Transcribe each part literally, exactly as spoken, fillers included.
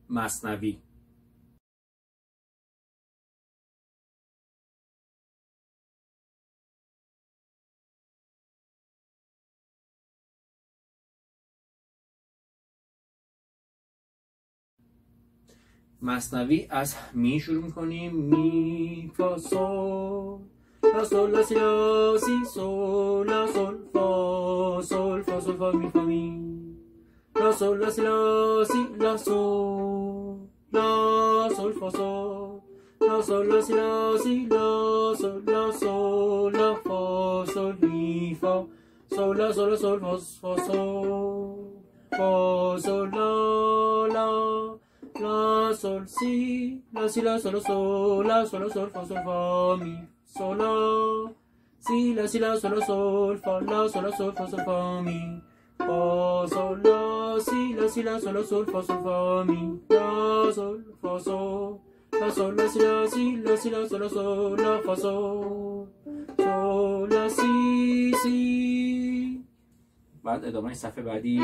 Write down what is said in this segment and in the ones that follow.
مثنوی. مثنوی از می شروع میکنیم. می فا سول لا سول لا سی لا سی سول لا سول فا سول فا سول فا می فا می لا سول لا سی لا سی لا سول لا سول فا سول لا سول لا سی لا سی لا سول لا سول لا فا سول می فا سول لا سول لا سول فا فا سول فا سول لا لا لا سول سی لا سی لا سول سول لا سول سول فا سول فا می سول لا سی لا سی لا سول سول فا لا سول سول فا سول فا می فا سول لا سی لا سی لا سول سول فا سول فا می لا سول فا سول لا سول لا سی لا سی لا سی لا سول سول لا فا سول سول لا سی سی. بعد ادامه صفحه بعدی.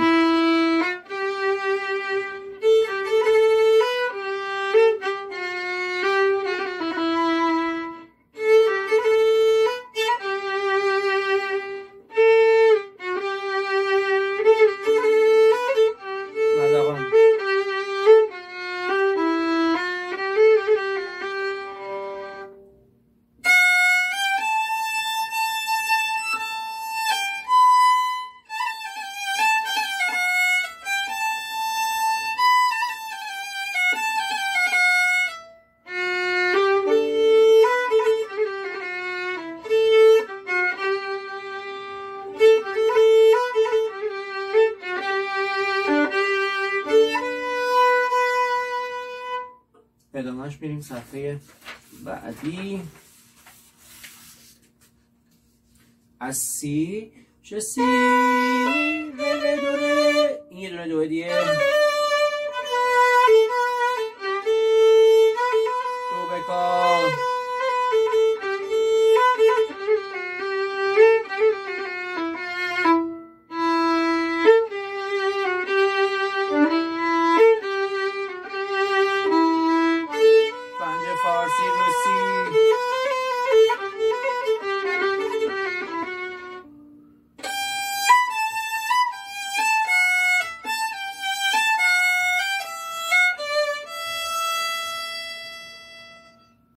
ادامهش میریم صفحه بعدی. از سی چه سی